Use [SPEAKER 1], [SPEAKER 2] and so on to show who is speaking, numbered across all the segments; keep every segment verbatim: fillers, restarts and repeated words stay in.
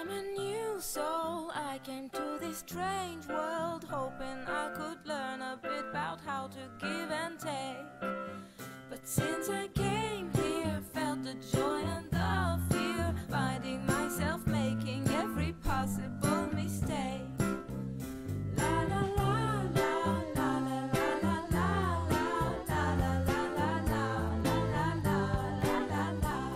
[SPEAKER 1] I'm a new soul, I came to this strange world hoping I could learn a bit about how to give and take. But since I came here, felt the joy and the fear, finding myself making every possible mistake. La la la la la la la la la la la la la la la la la la.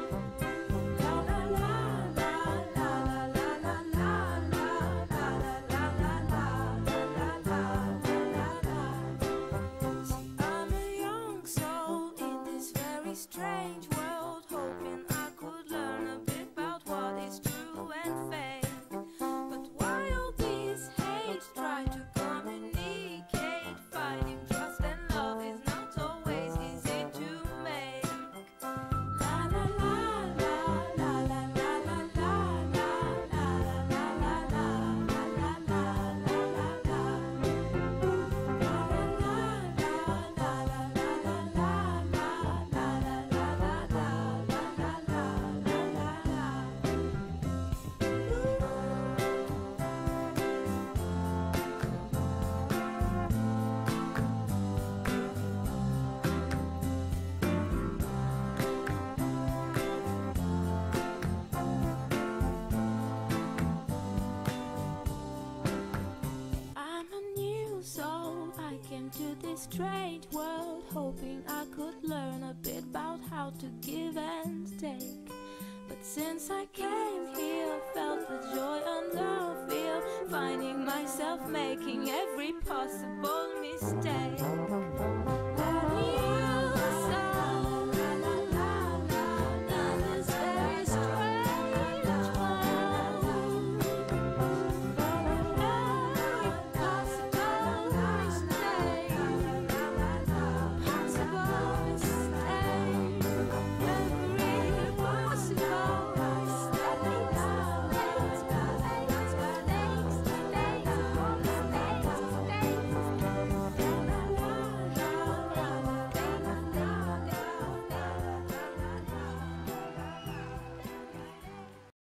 [SPEAKER 1] Strange world, hoping I could learn a bit about what is true and fake. But while these hates try to communicate, finding trust and love is not always easy to make. La la la la la la la la la la la la la la la la la. To this strange world, hoping I could learn a bit about how to give and take. But since I came here, felt the joy and the fear, finding myself making every possible mistake.